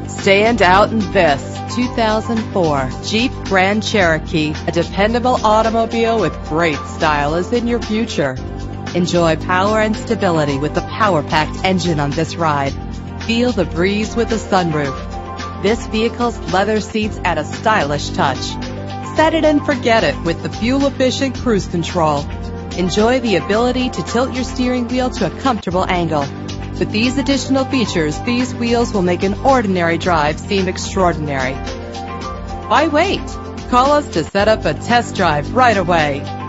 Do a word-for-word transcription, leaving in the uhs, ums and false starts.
Stand out in this two thousand four Jeep Grand Cherokee. A dependable automobile with great style is in your future. Enjoy power and stability with the power-packed engine on this ride. Feel the breeze with the sunroof. This vehicle's leather seats add a stylish touch. Set it and forget it with the fuel-efficient cruise control. Enjoy the ability to tilt your steering wheel to a comfortable angle. With these additional features, these wheels will make an ordinary drive seem extraordinary. Why wait? Call us to set up a test drive right away.